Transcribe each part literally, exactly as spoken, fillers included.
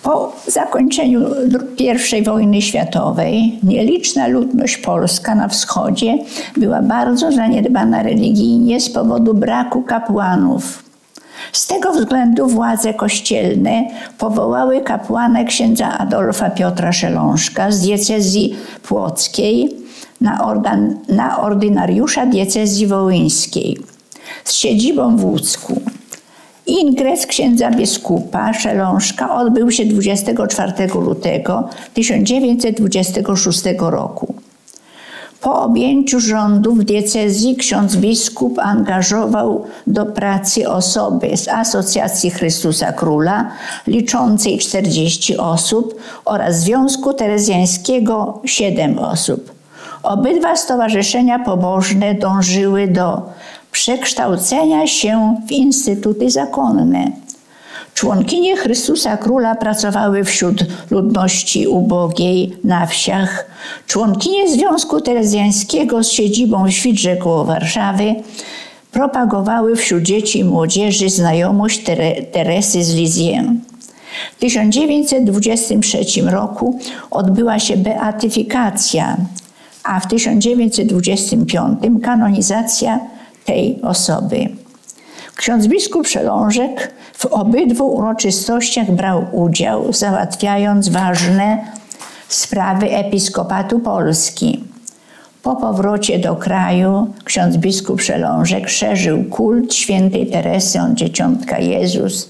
Po zakończeniu pierwszej wojny światowej nieliczna ludność polska na wschodzie była bardzo zaniedbana religijnie z powodu braku kapłanów. Z tego względu władze kościelne powołały kapłanę księdza Adolfa Piotra Szelążka z diecezji płockiej na, organ, na ordynariusza diecezji wołyńskiej z siedzibą w Łódzku. Ingres księdza biskupa Szelążka odbył się dwudziestego czwartego lutego tysiąc dziewięćset dwudziestego szóstego roku. Po objęciu rządu w diecezji ksiądz biskup angażował do pracy osoby z Asocjacji Chrystusa Króla liczącej czterdzieści osób oraz Związku Terezjańskiego siedem osób. Obydwa stowarzyszenia pobożne dążyły do przekształcenia się w instytuty zakonne. Członkinie Chrystusa Króla pracowały wśród ludności ubogiej na wsiach. Członkinie Związku Terezjańskiego z siedzibą w Świdrze koło Warszawy propagowały wśród dzieci i młodzieży znajomość Teresy z Lisieux. W tysiąc dziewięćset dwudziestym trzecim roku odbyła się beatyfikacja, a w tysiąc dziewięćset dwudziestym piątym kanonizacja tej osoby. Ksiądz biskup Szelążek w obydwu uroczystościach brał udział, załatwiając ważne sprawy Episkopatu Polski. Po powrocie do kraju ksiądz biskup Szelążek szerzył kult świętej Teresy od Dzieciątka Jezus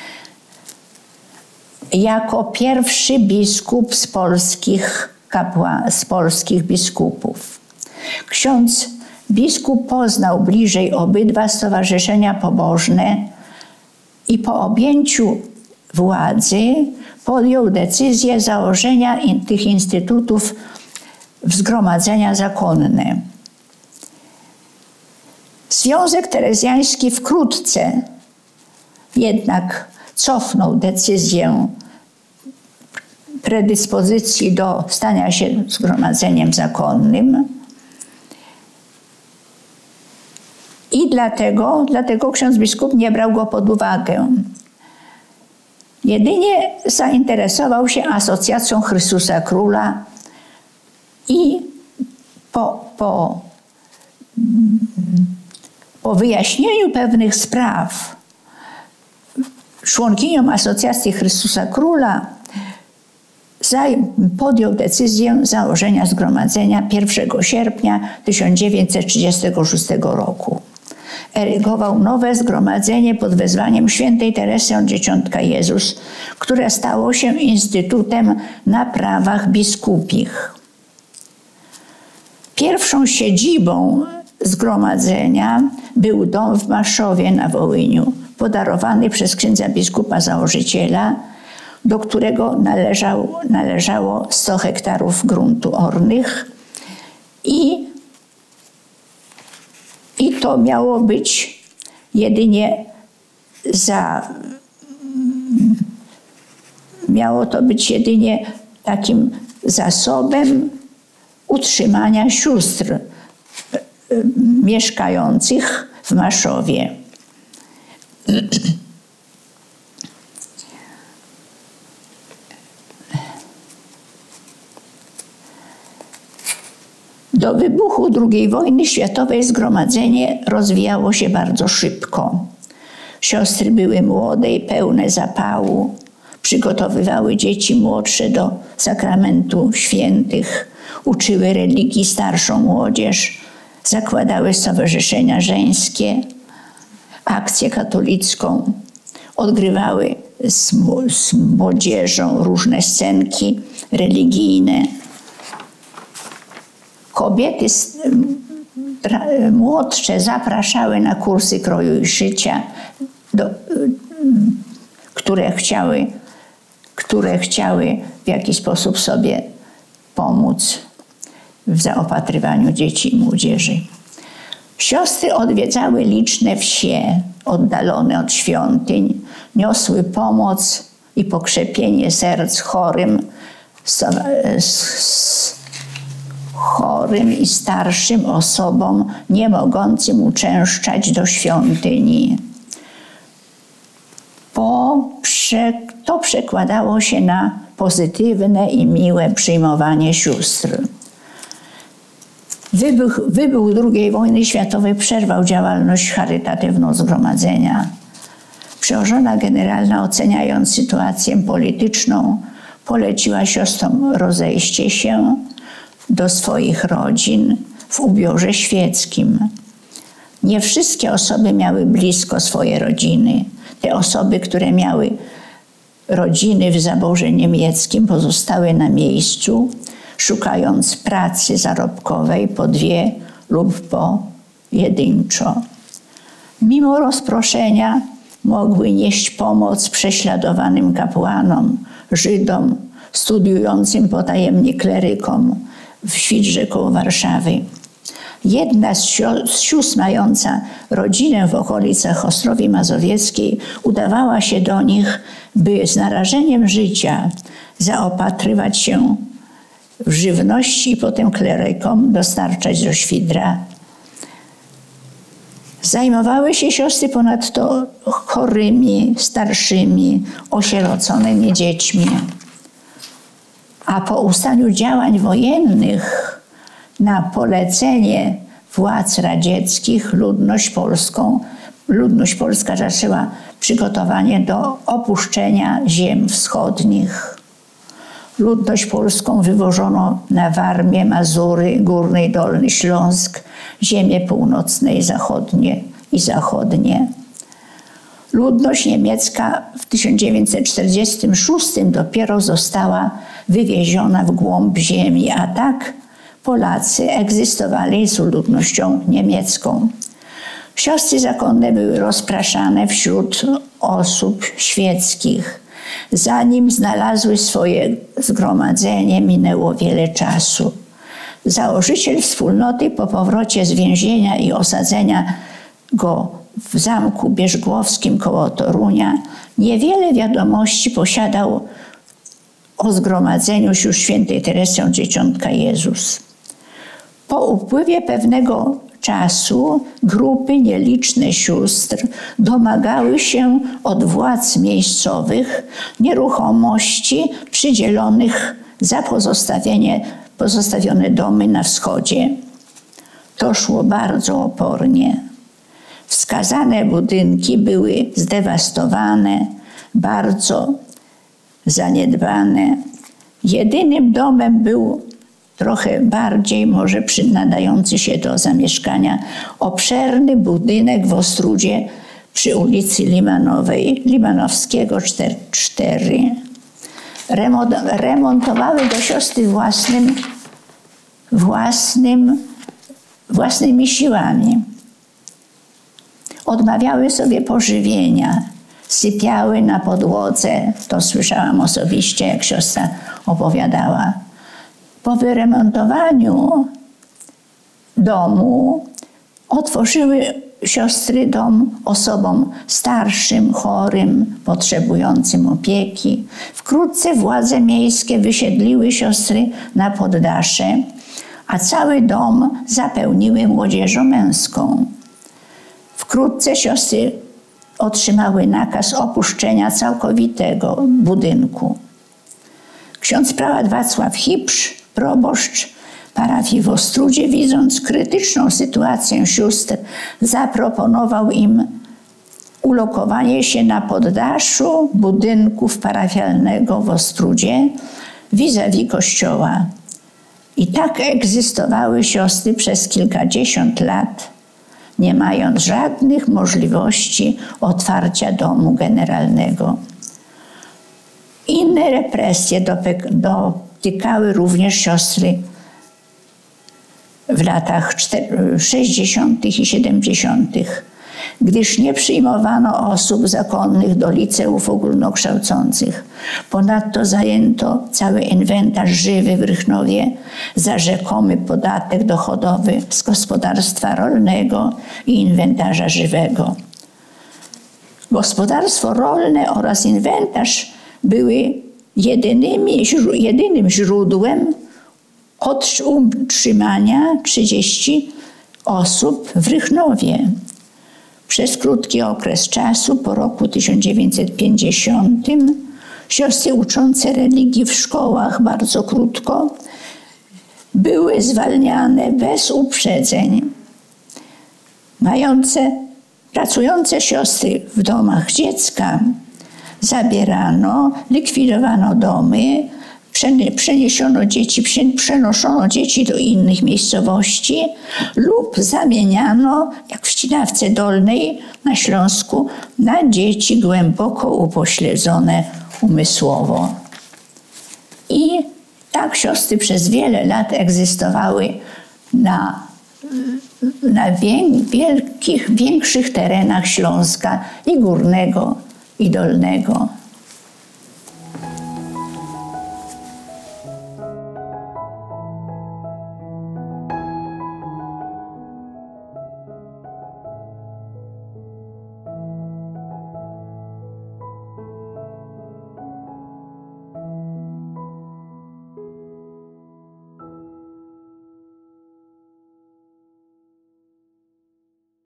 jako pierwszy biskup z polskich, kapła, z polskich biskupów. Ksiądz biskup poznał bliżej obydwa stowarzyszenia pobożne i po objęciu władzy podjął decyzję założenia tych instytutów w zgromadzenia zakonne. Związek Terezjański wkrótce jednak cofnął decyzję predyspozycji do stania się zgromadzeniem zakonnym. I dlatego, dlatego ksiądz biskup nie brał go pod uwagę. Jedynie zainteresował się Asocjacją Chrystusa Króla i po, po, po wyjaśnieniu pewnych spraw członkiniom Asocjacji Chrystusa Króla podjął decyzję założenia zgromadzenia pierwszego sierpnia tysiąc dziewięćset trzydziestego szóstego roku. Erygował nowe zgromadzenie pod wezwaniem świętej Teresy od Dzieciątka Jezus, które stało się instytutem na prawach biskupich. Pierwszą siedzibą zgromadzenia był dom w Maszowie na Wołyniu, podarowany przez księdza biskupa założyciela, do którego należał, należało sto hektarów gruntu ornych i, i to miało być jedynie za miało to być jedynie takim zasobem utrzymania sióstr mieszkających w Maszowie. Do wybuchu drugiej wojny światowej zgromadzenie rozwijało się bardzo szybko. Siostry były młode i pełne zapału, przygotowywały dzieci młodsze do sakramentu świętych, uczyły religii starszą młodzież, zakładały stowarzyszenia żeńskie, akcję katolicką, odgrywały z, z młodzieżą różne scenki religijne. Kobiety młodsze zapraszały na kursy kroju i szycia, do, które chciały, które chciały w jakiś sposób sobie pomóc w zaopatrywaniu dzieci i młodzieży. Siostry odwiedzały liczne wsie oddalone od świątyń, niosły pomoc i pokrzepienie serc chorym, chorym i starszym osobom nie mogącym uczęszczać do świątyni. Po, że to przekładało się na pozytywne i miłe przyjmowanie sióstr. Wybuch, wybuch drugiej wojny światowej przerwał działalność charytatywną zgromadzenia. Przełożona generalna, oceniając sytuację polityczną, poleciła siostrom rozejście się do swoich rodzin w ubiorze świeckim. Nie wszystkie osoby miały blisko swoje rodziny. Te osoby, które miały rodziny w zaborze niemieckim, pozostały na miejscu, szukając pracy zarobkowej po dwie lub po jedynczo. Mimo rozproszenia mogły nieść pomoc prześladowanym kapłanom, Żydom, studiującym potajemnie klerykom w Świdrze koło Warszawy. Jedna z sióstr mająca rodzinę w okolicach Ostrowi Mazowieckiej udawała się do nich, by z narażeniem życia zaopatrywać się w żywności i potem klerykom dostarczać do Świdra. Zajmowały się siostry ponadto chorymi, starszymi, osieroconymi dziećmi. A po ustaniu działań wojennych na polecenie władz radzieckich ludność polską, ludność polska zaczęła przygotowanie do opuszczenia ziem wschodnich. Ludność polską wywożono na Warmię, Mazury, Górny i Dolny Śląsk, ziemie północne i zachodnie i zachodnie. Ludność niemiecka w tysiąc dziewięćset czterdziestym szóstym dopiero została wywieziona w głąb ziemi, a tak Polacy egzystowali z ludnością niemiecką. Siostry zakonne były rozpraszane wśród osób świeckich. Zanim znalazły swoje zgromadzenie, minęło wiele czasu. Założyciel wspólnoty po powrocie z więzienia i osadzenia go w zamku bierzgłowskim koło Torunia niewiele wiadomości posiadał o zgromadzeniu sióstr świętej Teresy od Dzieciątka Jezus. Po upływie pewnego czasu grupy nieliczne sióstr domagały się od władz miejscowych nieruchomości przydzielonych za pozostawienie, pozostawione domy na wschodzie. To szło bardzo opornie. Wskazane budynki były zdewastowane, bardzo zaniedbane. Jedynym domem był trochę bardziej może nadający się do zamieszkania obszerny budynek w Ostródzie przy ulicy Limanowej, Limanowskiego cztery. Remontowały go siostry własnym, własnym, własnymi siłami. Odmawiały sobie pożywienia, sypiały na podłodze. To słyszałam osobiście, jak siostra opowiadała. Po wyremontowaniu domu otworzyły siostry dom osobom starszym, chorym, potrzebującym opieki. Wkrótce władze miejskie wysiedliły siostry na poddasze, a cały dom zapełniły młodzieżą męską. Wkrótce siostry otrzymały nakaz opuszczenia całkowitego budynku. Ksiądz prałat Wacław Hiprz, proboszcz parafii w Ostródzie, widząc krytyczną sytuację sióstr, zaproponował im ulokowanie się na poddaszu budynków parafialnego w Ostródzie vis-a-vis kościoła. I tak egzystowały siostry przez kilkadziesiąt lat, nie mając żadnych możliwości otwarcia domu generalnego. Inne represje dotykały również siostry w latach sześćdziesiątych i siedemdziesiątych, gdyż nie przyjmowano osób zakonnych do liceów ogólnokształcących. Ponadto zajęto cały inwentarz żywy w Rychnowie za rzekomy podatek dochodowy z gospodarstwa rolnego i inwentarza żywego. Gospodarstwo rolne oraz inwentarz były jedynymi, jedynym źródłem utrzymania trzydziestu osób w Rychnowie. Przez krótki okres czasu, po roku tysiąc dziewięćset pięćdziesiątym, siostry uczące religii w szkołach bardzo krótko były zwalniane bez uprzedzeń. Mające, pracujące siostry w domach dziecka zabierano, likwidowano domy, przeniesiono dzieci, przenoszono dzieci do innych miejscowości lub zamieniano, jak w Ścinawce Dolnej na Śląsku, na dzieci głęboko upośledzone umysłowo. I tak siostry przez wiele lat egzystowały na, na wielkich, większych terenach Śląska i Górnego, i Dolnego.